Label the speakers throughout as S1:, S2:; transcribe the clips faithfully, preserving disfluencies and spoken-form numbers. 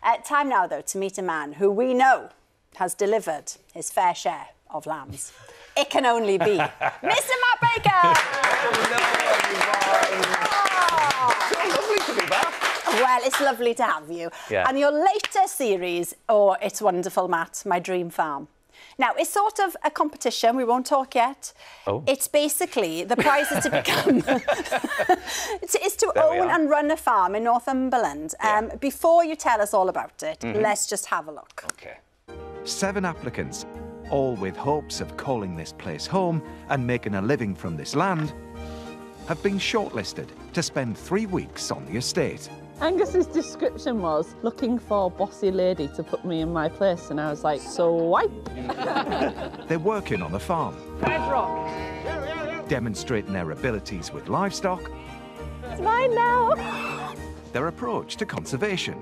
S1: Uh, time now, though, to meet a man who we know has delivered his fair share of lambs. It can only be Mister Matt Baker!
S2: Hello, everyone! Oh. So lovely to be back.
S1: Well, it's lovely to have you.
S2: Yeah. And
S1: your latest series, oh, it's wonderful, Matt, My Dream Farm. Now, it's sort of a competition. We won't talk yet.
S2: Oh.
S1: It's basically, the prize is to become... it's, it's to
S2: There
S1: own and run a farm in Northumberland.
S2: Yeah.
S1: Um, before you tell us all about it,
S2: Mm-hmm.
S1: let's just have a look.
S2: OK.
S3: Seven applicants, all with hopes of calling this place home and making a living from this land, have been shortlisted to spend three weeks on the estate.
S4: Angus's description was looking for a bossy lady to put me in my place, and I was like, so wipe.
S3: They're working on the farm,
S4: Rock.
S3: demonstrating their abilities with livestock,
S4: It's mine now.
S3: their approach to conservation,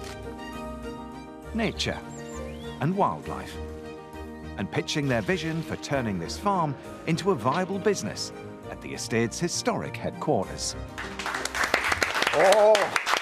S3: nature and wildlife, and pitching their vision for turning this farm into a viable business at the estate's historic headquarters.
S5: Oh,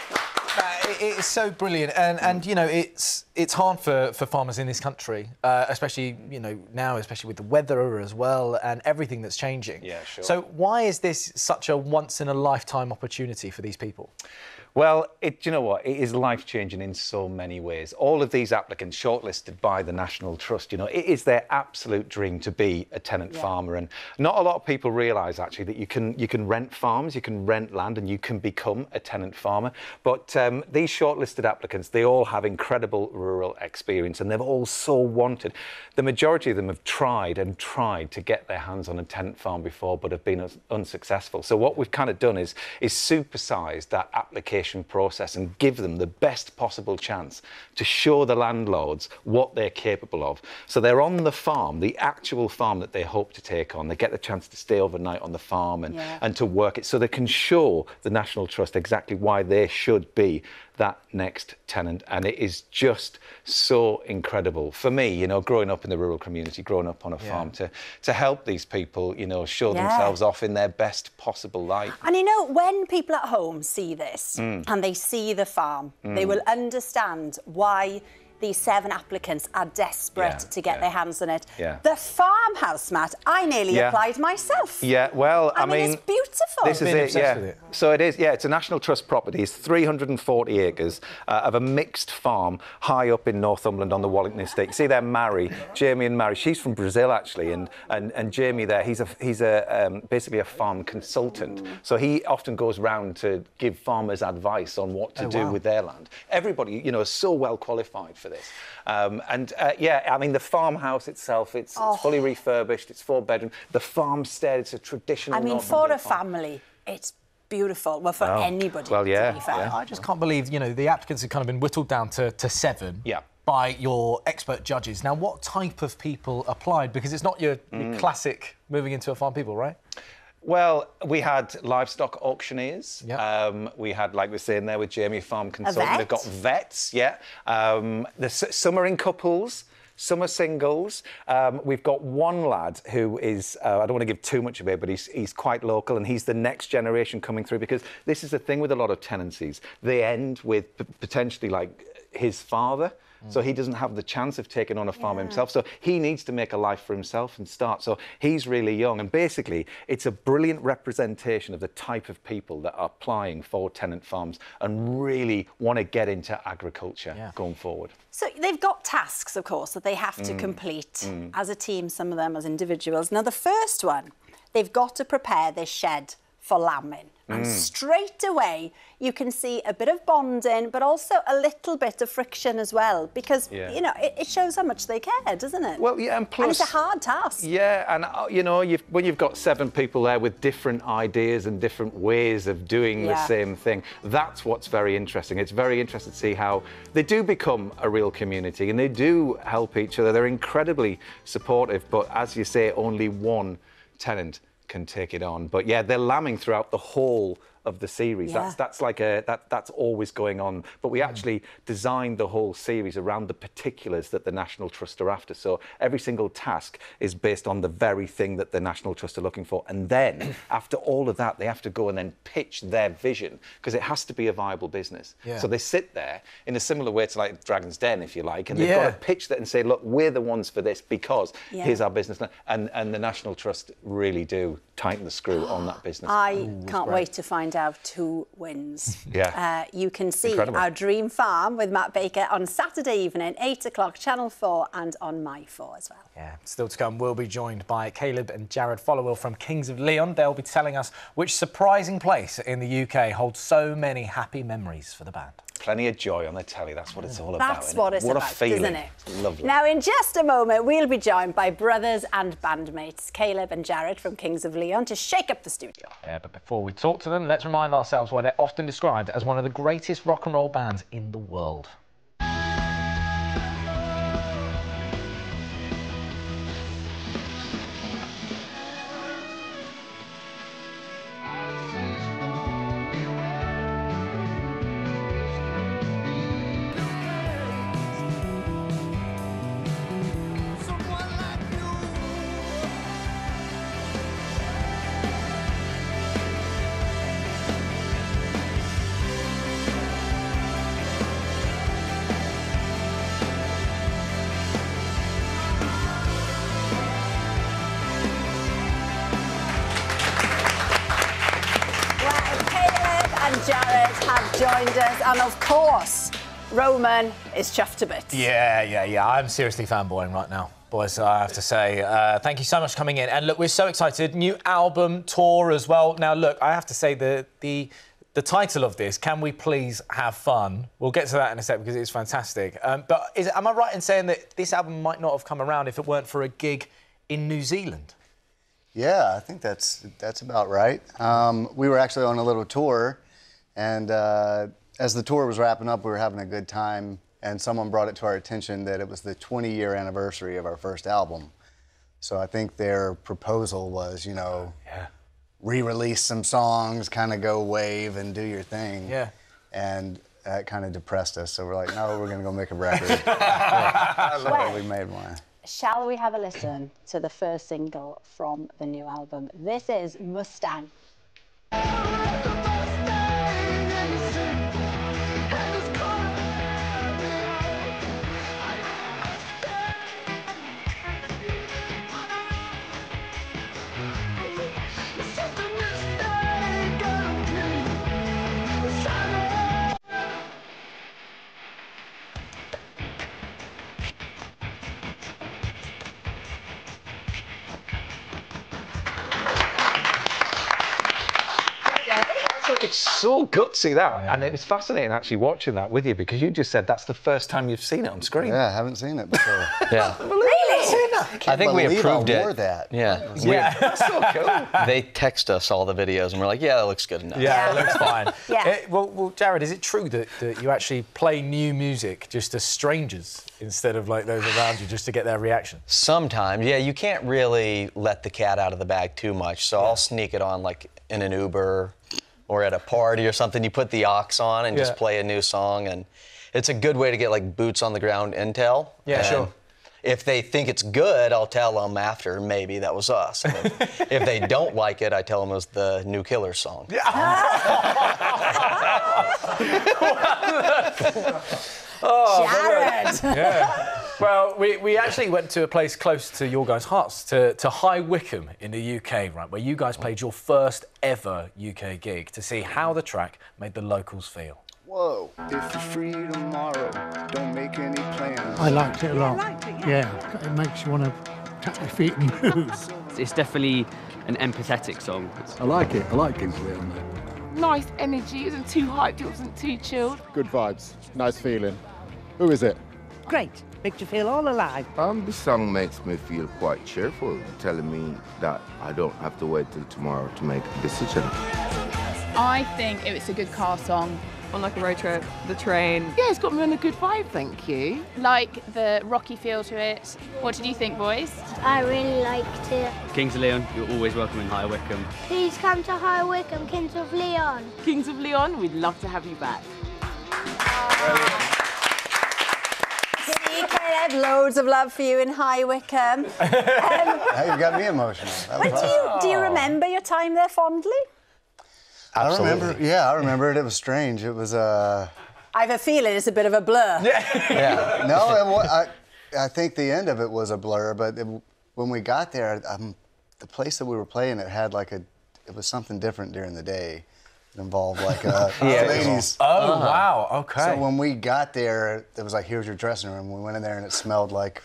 S5: uh, it, it's so brilliant, and and you know it's it's hard for for farmers in this country, uh, especially you know now, especially with the weather as well and everything that's changing.
S2: Yeah, sure.
S5: So why is this such a once in a lifetime opportunity for these people?
S2: Well, it, do you know what? It is life-changing in so many ways. All of these applicants shortlisted by the National Trust, you know, it is their absolute dream to be a tenant
S1: Yeah.
S2: farmer. And not a lot of people realise, actually, that you can you can rent farms, you can rent land, and you can become a tenant farmer. But um, these shortlisted applicants, they all have incredible rural experience, and they've all so wanted. The majority of them have tried and tried to get their hands on a tenant farm before, but have been unsuccessful. So what we've kind of done is, is supersise that application process and give them the best possible chance to show the landlords what they're capable of. So they're on the farm, the actual farm that they hope to take on. They get the chance to stay overnight on the farm and,
S1: Yeah.
S2: and to work it, so they can show the National Trust exactly why they should be that next tenant. And it is just so incredible for me, you know, growing up in the rural community, growing up on a
S5: Yeah.
S2: farm, to to help these people, you know, show
S1: Yeah.
S2: themselves off in their best possible light.
S1: And you know, when people at home see this
S2: Mm.
S1: and they see the farm, they will understand why these seven applicants are desperate
S2: Yeah,
S1: to get
S2: yeah.
S1: their hands on it.
S2: Yeah.
S1: The farmhouse, Matt, I nearly
S2: Yeah.
S1: applied myself.
S2: Yeah, well, I,
S1: I mean, it's beautiful.
S2: This is
S5: Been
S2: it,
S5: obsessed
S2: yeah.
S5: with it.
S2: So it is, yeah. It's a National Trust property. It's three hundred forty acres uh, of a mixed farm high up in Northumberland on the Wallington estate. You see there, Mary, Jamie and Mary. She's from Brazil actually, and and and Jamie there. He's a he's a um, basically a farm consultant. So he often goes round to give farmers advice on what to
S5: Oh,
S2: do
S5: wow.
S2: with their land. Everybody, you know, is so well qualified for this. Um, and uh, yeah, I mean the farmhouse itself. It's,
S1: Oh.
S2: it's fully refurbished. It's four bedroom. The farmstead. It's a traditional.
S1: I mean, for
S2: Northumberland
S1: a
S2: farm.
S1: family, it's beautiful. Well, for
S2: Oh,
S1: anybody,
S2: well, yeah,
S1: to be fair.
S2: yeah.
S5: I just can't believe, you know, the applicants have kind of been whittled down to, to seven
S2: Yeah.
S5: by your expert judges. Now, what type of people applied? Because it's not your,
S2: Mm.
S5: your classic moving into a farm people, right?
S2: Well, we had livestock auctioneers.
S5: Yep.
S2: Um, we had, like we're saying there with Jamie, farm consultant.
S1: vet?
S2: They've got vets, yeah. Um, the, some are in couples, some are singles. Um, we've got one lad who is, uh, I don't want to give too much away, but he's, he's quite local, and he's the next generation coming through, because this is the thing with a lot of tenancies. They end with p- potentially like his father. So he doesn't have the chance of taking on a farm
S1: Yeah.
S2: himself. So he needs to make a life for himself and start. So he's really young. And basically, it's a brilliant representation of the type of people that are applying for tenant farms and really want to get into agriculture
S5: Yeah.
S2: going forward.
S1: So they've got tasks, of course, that they have to complete as a team, some of them as individuals. Now, the first one, they've got to prepare this shed for lambing. And straight away, you can see a bit of bonding, but also a little bit of friction as well, because,
S2: Yeah.
S1: you know, it, it shows how much they care, doesn't it?
S2: Well, yeah, and plus...
S1: And it's a hard task.
S2: Yeah, and, uh, you know, you've, when you've got seven people there with different ideas and different ways of doing the
S1: Yeah.
S2: same thing, that's what's very interesting. It's very interesting to see how they do become a real community and they do help each other. They're incredibly supportive, but as you say, only one tenant can take it on. But yeah, they're lambing throughout the whole of the series.
S1: Yeah.
S2: That's that's like a that that's always going on. But we actually designed the whole series around the particulars that the National Trust are after. So every single task is based on the very thing that the National Trust are looking for. And then after all of that, they have to go and then pitch their vision, because it has to be a viable business.
S5: Yeah.
S2: So they sit there in a similar way to like Dragon's Den, if you like, and they've
S5: Yeah.
S2: got to pitch that and say, look, we're the ones for this because
S1: Yeah.
S2: here's our business. And and the National Trust really do tighten the screw on that business.
S1: I can't wait to find out who wins.
S2: Yeah.
S1: Uh, you can see
S2: Incredible.
S1: Our Dream Farm with Matt Baker on Saturday evening, eight o'clock, Channel four, and on My four as well.
S5: Yeah, still to come, we'll be joined by Caleb and Jared Followill from Kings of Leon. They'll be telling us which surprising place in the U K holds so many happy memories for the band.
S2: Plenty of joy on the telly. That's what it's all about.
S1: That's
S2: isn't
S1: what
S2: it?
S1: it's
S2: what
S1: about,
S2: a feeling.
S1: isn't it?
S2: Lovely.
S1: Now, in just a moment, we'll be joined by brothers and bandmates, Caleb and Jared from Kings of Leon, to shake up the studio.
S5: Yeah, but before we talk to them, let's remind ourselves why they're often described as one of the greatest rock and roll bands in the world.
S1: Jared have joined us, and of course, Roman is chuffed to bits.
S5: Yeah, yeah, yeah. I'm seriously fanboying right now, boys, I have to say. Uh, thank you so much for coming in. And look, we're so excited. New album, tour as well. Now, look, I have to say the the the title of this, Can We Please Have Fun? We'll get to that in a sec because it's fantastic. Um, but is, am I right in saying that this album might not have come around if it weren't for a gig in New Zealand?
S6: Yeah, I think that's that's about right. Um, we were actually on a little tour, and uh, as the tour was wrapping up, we were having a good time, and someone brought it to our attention that it was the twenty-year anniversary of our first album. So I think their proposal was, you know,
S5: Yeah.
S6: re-release some songs, kind of go wave and do your thing.
S5: Yeah.
S6: And that kind of depressed us, so we're like, no, we're gonna go make a record. Yeah. So we made one.
S1: Shall we have a listen to the first single from the new album? This is Mustang.
S2: It's so gutsy, that. Yeah. And it's fascinating actually watching that with you, because you just said that's the first time you've seen it on screen.
S6: Yeah, I haven't seen it before.
S7: Yeah.
S1: Really?
S7: I think we approved
S6: I
S7: it.
S6: wore that.
S7: Yeah.
S5: Yeah.
S2: That's so cool.
S7: They text us all the videos and we're like, yeah, that looks good enough.
S5: Yeah, it looks fine.
S1: Yeah.
S5: Uh, well, well, Jared, is it true that, that you actually play new music just to strangers instead of like those around you, just to get their reaction?
S7: Sometimes, yeah, you can't really let the cat out of the bag too much, so yeah. I'll sneak it on like in an Uber or at a party or something. You put the aux on and
S5: yeah.
S7: just play a new song, and it's a good way to get like boots on the ground intel.
S5: Yeah,
S7: and
S5: sure.
S7: If they think it's good, I'll tell them after, maybe that was us. And if, if they don't like it, I tell them it was the new Killer song.
S5: Yeah.
S1: Oh, Jared!
S5: Yeah. Well, we, we actually went to a place close to your guys' hearts, to, to High Wycombe in the U K, right, where you guys played your first ever U K gig to see how the track made the locals feel.
S6: Whoa. If you're free tomorrow, don't make any plans.
S8: I liked it a lot. Yeah, it makes you want to tap your feet and move.
S9: It's definitely an empathetic song.
S10: I like it. I like Kings of Leon, mate.
S11: Nice energy. It wasn't too hyped. It wasn't too chilled.
S10: Good vibes. Nice feeling. Who is it?
S12: Great. Makes you feel all alive.
S13: Um, this song makes me feel quite cheerful, telling me that I don't have to wait till tomorrow to make a decision.
S11: I think it's a good car song.
S14: on like a road trip, the train.
S11: Yeah, it's got me on a good vibe, thank you. Like the rocky feel to it. What did you think, boys?
S15: I really liked it.
S9: Kings of Leon, you're always welcome in High Wycombe.
S15: Please come to High Wycombe, Kings of Leon.
S11: Kings of Leon, we'd love to have you back.
S1: See, Caleb, loads of love for you in High Wycombe. Um,
S6: Hey, you got me emotional. That was
S1: but do you, do you remember your time there fondly?
S6: Absolutely. I remember, yeah, I remember it. It was strange. It was, uh...
S1: I have a feeling it's a bit of a blur.
S6: yeah. No, it was, I, I think the end of it was a blur, but it, when we got there, um, the place that we were playing, it had like a, it was something different during the day. It involved like uh,
S5: yeah.
S6: ladies.
S5: Oh,
S6: uh-huh.
S5: wow, okay.
S6: So when we got there, it was like, here's your dressing room. We went in there and it smelled like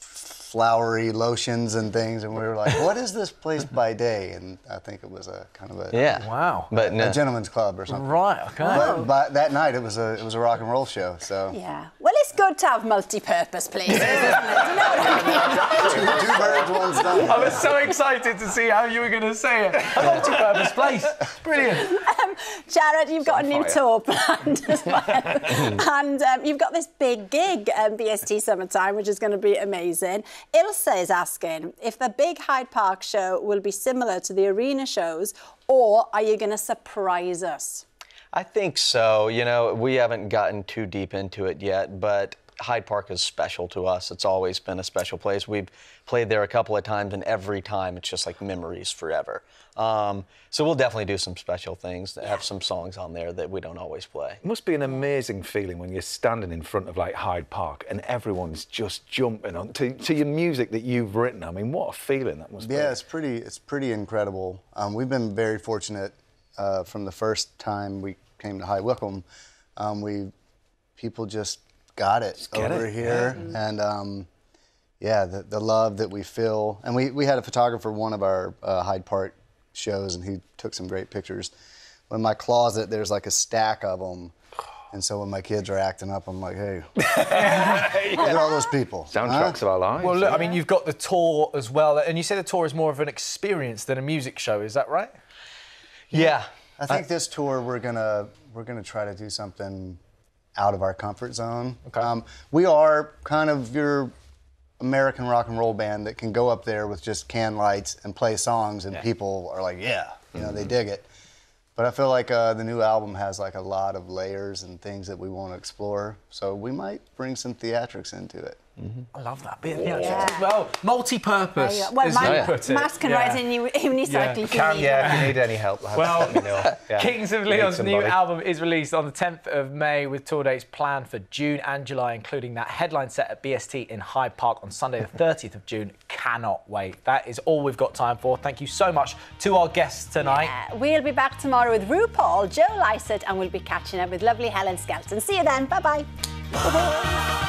S6: flowery lotions and things, and we were like, what is this place by day? And I think it was a kind of a
S7: yeah,
S5: wow,
S7: but no.
S6: a gentleman's club or something.
S5: Right, okay.
S6: But, but that night it was a it was a rock and roll show. So
S1: yeah, well, it's good to have multi-purpose places, isn't it? Do you know what I mean?
S6: two, two birds, one stone.
S5: I was so excited to see how you were going to say it. A multi-purpose place, brilliant.
S1: Um, Jared, you've got a new
S5: fire.
S1: tour planned as well, and um, you've got this big gig, um, B S T Summertime, which is going to be amazing. Ilse is asking if the big Hyde Park show will be similar to the arena shows, or are you going to surprise us?
S7: I think so. You know, we haven't gotten too deep into it yet, but Hyde Park is special to us. It's always been a special place. We've played there a couple of times, and every time it's just like memories forever. Um, so we'll definitely do some special things, have some songs on there that we don't always play.
S2: It must be an amazing feeling when you're standing in front of like Hyde Park and everyone's just jumping on to, to your music that you've written. I mean, what a feeling that must be.
S6: Yeah, it's pretty, it's pretty incredible. Um, we've been very fortunate uh, from the first time we came to High Wycombe. Um, we, people just got it
S2: just get
S6: over
S2: it.
S6: here. Yeah. And um, yeah, the, the love that we feel. And we, we had a photographer one of our uh, Hyde Park shows, and he took some great pictures. In my closet, there's like a stack of them. And so when my kids are acting up, I'm like, hey, look at all those people.
S2: Soundtracks
S6: huh?
S2: of our lives.
S5: Well, look,
S2: yeah.
S5: I mean, you've got the tour as well, and you say the tour is more of an experience than a music show. Is that right?
S7: Yeah.
S6: I think I, this tour we're gonna we're gonna try to do something out of our comfort zone. Okay. Um, we are kind of your American rock and roll band that can go up there with just can lights and play songs, and yeah. people are like, yeah, you know, mm-hmm. they dig it. But I feel like uh, the new album has like a lot of layers and things that we want to explore. So we might bring some theatrics into it.
S5: Mm-hmm. I love that bit of theatrics yeah. as well. Multi-purpose.
S1: Well,
S5: as
S1: Matt,
S5: you put it.
S1: Matt can
S5: yeah.
S1: write in you unicycle
S2: yeah.
S1: if you
S2: can,
S1: need
S2: Yeah,
S1: one.
S2: if you need any help,
S5: well,
S2: let me know. Yeah.
S5: Kings of Leon's new album is released on the tenth of May with tour dates planned for June and July, including that headline set at B S T in Hyde Park on Sunday the thirtieth of June. Cannot wait. That is all we've got time for. Thank you so much to our guests tonight.
S1: Yeah. We'll be back tomorrow with RuPaul, Joe Lycett, and we'll be catching up with lovely Helen Skelton. See you then. Bye-bye.